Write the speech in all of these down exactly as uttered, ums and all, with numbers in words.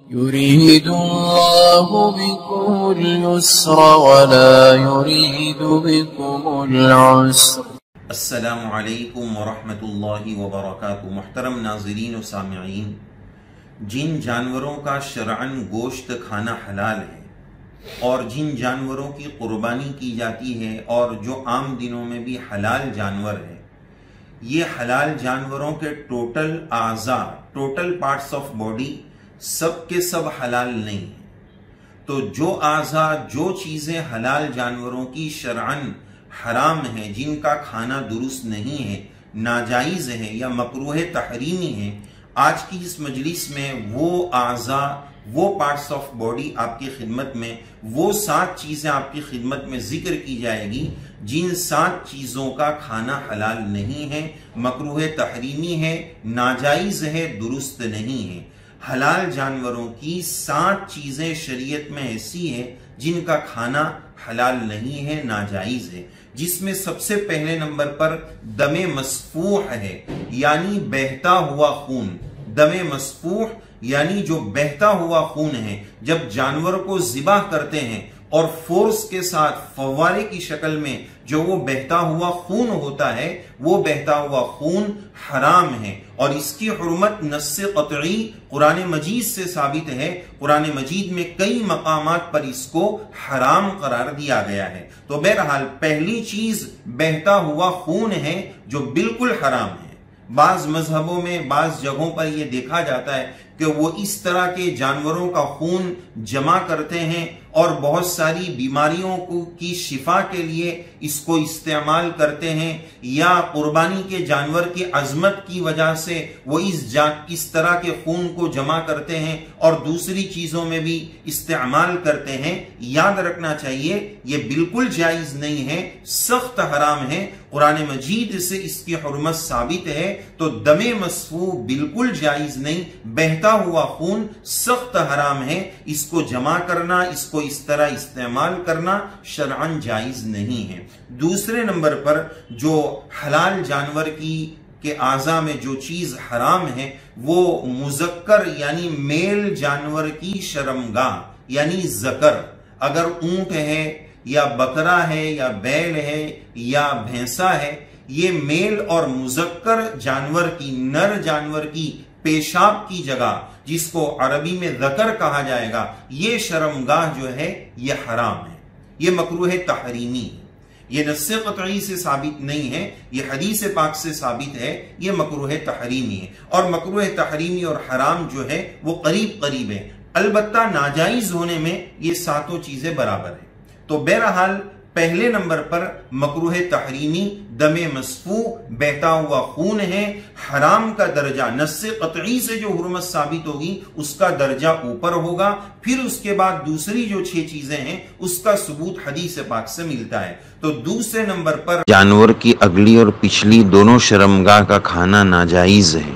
يريد الله بكم اليسر ولا يريد بكم العسر۔ السلام علیکم ورحمۃ اللہ وبرکاتہ۔ محترم ناظرین و سامعین، جن جانوروں کا شرعاً گوشت کھانا حلال ہے اور جن جانوروں کی قربانی کی جاتی ہے اور جو عام دنوں میں بھی حلال جانور ہے، یہ حلال جانوروں کے ٹوٹل اعضاء، ٹوٹل پارٹس آف باڈی سب کے سب حلال نہیں ہیں۔ تو جو اعضاء، جو چیزیں حلال جانوروں کی شرعاً حرام ہیں، جن کا کھانا درست نہیں ہے، ناجائز ہے یا مکروہ تحریمی ہے، آج کی اس مجلس میں وہ اعضاء، وہ پارٹس آف باڈی آپ کی خدمت میں، وہ سات چیزیں آپ کی خدمت میں ذکر کی جائے گی جن سات چیزوں کا کھانا حلال نہیں ہے، مکروہ تحریمی ہے، ناجائز ہے، درست نہیں ہے۔ حلال جانوروں کی سات چیزیں شریعت میں ایسی ہیں جن کا کھانا حلال نہیں ہے، ناجائز ہے، جس میں سب سے پہلے نمبر پر دم مسفوح ہے، یعنی بہتا ہوا خون۔ دم مسفوح یعنی جو بہتا ہوا خون ہے، جب جانور کو ذبح کرتے ہیں اور فورس کے ساتھ فوارے کی شکل میں جو وہ بہتا ہوا خون ہوتا ہے، وہ بہتا ہوا خون حرام ہے، اور اس کی حرمت نص قطعی قرآن مجید سے ثابت ہے۔ قرآن مجید میں کئی مقامات پر اس کو حرام قرار دیا گیا ہے۔ تو بہرحال پہلی چیز بہتا ہوا خون ہے جو بالکل حرام ہے۔ بعض مذہبوں میں، بعض جگہوں پر یہ دیکھا جاتا ہے کہ وہ اس طرح کے جانوروں کا خون جمع کرتے ہیں اور بہت ساری بیماریوں کی شفا کے لیے اس کو استعمال کرتے ہیں، یا قربانی کے جانور کی عظمت کی وجہ سے وہ اس اس طرح کے خون کو جمع کرتے ہیں اور دوسری چیزوں میں بھی استعمال کرتے ہیں۔ یاد رکھنا چاہیے یہ بالکل جائز نہیں ہے، سخت حرام ہے، قرآن مجید سے اس کی حرمت ثابت ہے۔ تو دم مسفوح بالکل جائز نہیں، بہتا ہوا خون سخت حرام ہے، اس کو جمع کرنا، اس کو اس طرح استعمال کرنا شرعاً جائز نہیں ہے۔ دوسرے نمبر پر جو حلال جانور کی کے اعضاء میں جو چیز حرام ہے، وہ مذکر یعنی میل جانور کی شرمگاہ یعنی ذکر۔ اگر اونٹ ہے یا بکرا ہے یا بیل ہے یا بھینسا ہے، یہ میل اور مذکر جانور کی، نر جانور کی پیشاب کی جگہ، جس کو عربی میں ذکر کہا جائے گا، یہ شرمگاہ جو ہے یہ حرام ہے، یہ مکروہ تحریمی ہے۔ یہ نص قطعی سے ثابت نہیں ہے، یہ حدیث پاک سے ثابت ہے، یہ مکروہ تحریمی ہے۔ اور مکروہ تحریمی اور حرام جو ہے وہ قریب قریب ہے، البتہ ناجائز ہونے میں یہ ساتوں چیزیں برابر ہیں۔ تو بہرحال پہلے نمبر پر مکروہ تحریمی دم مسفوح، بہتا ہوا خون ہے۔ حرام کا درجہ نص قطعی سے جو حرمت ثابت ہوگی اس کا درجہ اوپر ہوگا، پھر اس کے بعد دوسری جو چھ چیزیں ہیں اس کا ثبوت حدیث پاک سے ملتا ہے۔ تو دوسرے نمبر پر جانور کی اگلی اور پچھلی دونوں شرمگاہ کا کھانا ناجائز ہے۔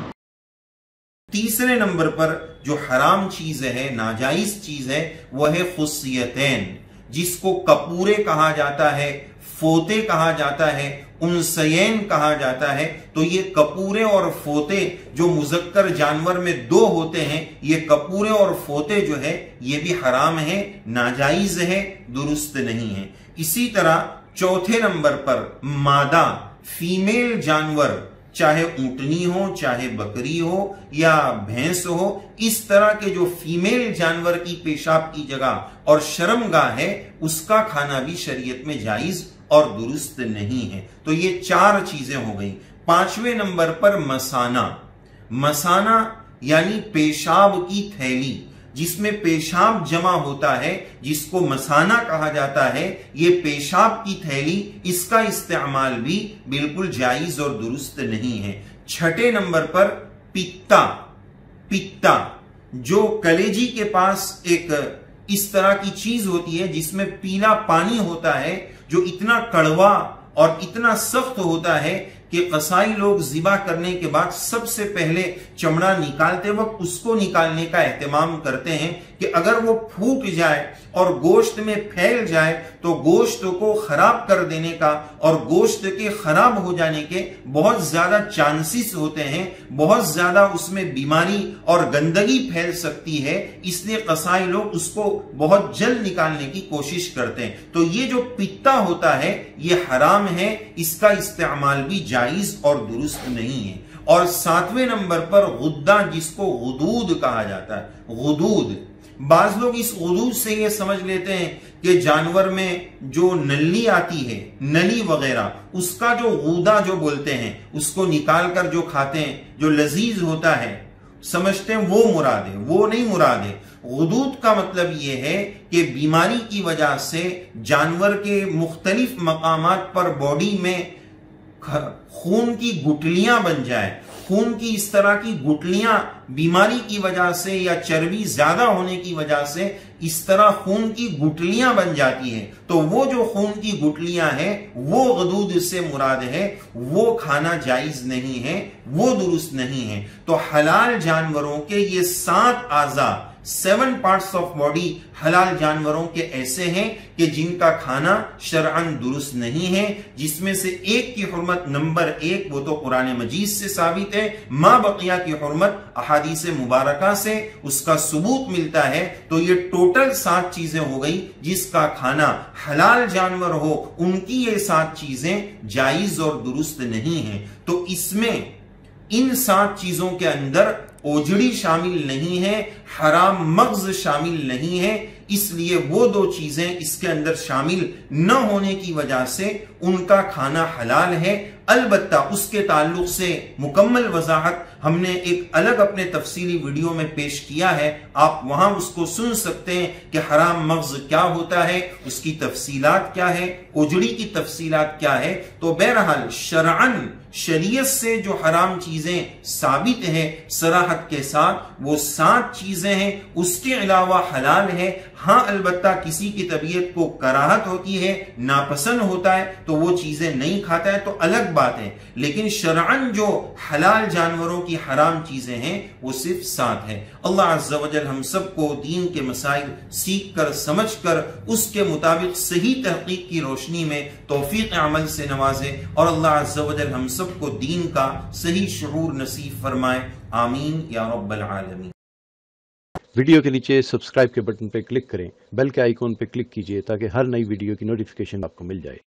تیسرے نمبر پر جو حرام چیز ہے، ناجائز چیز ہے، وہ ہے خصیتین، جس کو کپورے کہا جاتا ہے، فوتے کہا جاتا ہے، انسین کہا جاتا ہے۔ تو یہ کپورے اور فوتے جو مذکر جانور میں دو ہوتے ہیں، یہ کپورے اور فوتے جو ہے یہ بھی حرام ہے، ناجائز ہے، درست نہیں ہے۔ اسی طرح چوتھے نمبر پر مادہ، فیمیل جانور، چاہے اونٹنی ہو، چاہے بکری ہو یا بھینس ہو، اس طرح کے جو فیمیل جانور کی پیشاب کی جگہ اور شرمگاہ ہے، اس کا کھانا بھی شریعت میں جائز اور درست نہیں ہے۔ تو یہ چار چیزیں ہو گئیں۔ پانچویں نمبر پر مسانہ۔ مسانہ یعنی پیشاب کی تھیلی، جس میں پیشاب جمع ہوتا ہے، جس کو مسانہ کہا جاتا ہے، یہ پیشاب کی تھیلی، اس کا استعمال بھی بالکل جائز اور درست نہیں ہے۔ چھٹے نمبر پر پتا۔ پتا جو کلیجی کے پاس ایک اس طرح کی چیز ہوتی ہے جس میں پیلا پانی ہوتا ہے، جو اتنا کڑوا اور اتنا سخت ہوتا ہے کہ قصائی لوگ ذبح کرنے کے بعد سب سے پہلے چمڑا نکالتے وقت اس کو نکالنے کا اہتمام کرتے ہیں کہ اگر وہ پھوٹ جائے اور گوشت میں پھیل جائے تو گوشت کو خراب کر دینے کا اور گوشت کے خراب ہو جانے کے بہت زیادہ چانسز ہوتے ہیں، بہت زیادہ اس میں بیماری اور گندگی پھیل سکتی ہے، اس لیے قصائی لوگ اس کو بہت جلد نکالنے کی کوشش کرتے ہیں۔ تو یہ جو پتا ہوتا ہے یہ حرام ہے، اس کا استعمال بھی جائز اور درست نہیں ہے۔ اور ساتویں نمبر پر غدہ، جس کو غدود کہا جاتا ہے، غدود، بعض لوگ اس غدود سے یہ سمجھ لیتے ہیں کہ جانور میں جو نلی آتی ہے، نلی وغیرہ، اس کا جو غودہ جو بولتے ہیں، اس کو نکال کر جو کھاتے ہیں، جو لذیذ ہوتا ہے، سمجھتے ہیں وہ مراد ہے۔ وہ نہیں مراد ہے۔ غدود کا مطلب یہ ہے کہ بیماری کی وجہ سے جانور کے مختلف مقامات پر باڈی میں خون کی گٹلیاں بن جائے، خون کی اس طرح کی گٹلیاں بیماری کی وجہ سے یا چربی زیادہ ہونے کی وجہ سے اس طرح خون کی گٹلیاں بن جاتی ہیں، تو وہ جو خون کی گٹلیاں ہیں وہ غدود سے مراد ہے، وہ کھانا جائز نہیں ہے، وہ درست نہیں ہے۔ تو حلال جانوروں کے یہ سات اعضاء، سیون پارٹس آف باڈی حلال جانوروں کے ایسے ہیں کہ جن کا کھانا شرعاً درست نہیں ہے، جس میں سے ایک کی حرمت نمبر ایک وہ تو قرآن مجید سے ثابت ہے، ما بقیہ کی حرمت احادیث مبارکہ سے اس کا ثبوت ملتا ہے۔ تو یہ ٹوٹل سات چیزیں ہو گئی، جس کا کھانا حلال جانور ہو ان کی یہ سات چیزیں جائز اور درست نہیں ہیں۔ تو اس میں ان سات چیزوں کے اندر اوجڑی شامل نہیں ہے، حرام مغز شامل نہیں ہے، اس لیے وہ دو چیزیں اس کے اندر شامل نہ ہونے کی وجہ سے ان کا کھانا حلال ہے۔ البتہ اس کے تعلق سے مکمل وضاحت ہم نے ایک الگ اپنے تفصیلی ویڈیو میں پیش کیا ہے، آپ وہاں اس کو سن سکتے ہیں کہ حرام مغز کیا ہوتا ہے، اس کی تفصیلات کیا ہے، اوجڑی کی تفصیلات کیا ہے۔ تو بہرحال شرعاً شریعت سے جو حرام چیزیں ثابت ہے صراحت کے ساتھ وہ سات چیزیں ہیں، اس کے علاوہ حلال ہے۔ ہاں البتہ کسی کی طبیعت کو کراہت ہوتی ہے، ناپسند ہوتا ہے تو وہ چیزیں نہیں کھاتا ہے تو الگ بات ہے، لیکن شرعاً جو حلال جانوروں کی حرام چیزیں ہیں وہ صرف سات ہے۔ اللہ عز و جل ہم سب کو دین کے مسائل سیکھ کر سمجھ کر اس کے مطابق صحیح تحقیق کی روشنی میں توفیق عمل سے نوازے، اور اللہ عز و جل ہم سب کو دین کا صحیح شعور نصیب فرمائے، آمین یا رب العالمین۔ ویڈیو کے نیچے سبسکرائب کے بٹن پہ کلک کریں، بیل کے آئیکن پہ کلک کیجئے تاکہ ہر نئی ویڈیو کی نوٹیفیکیشن آپ کو مل جائے۔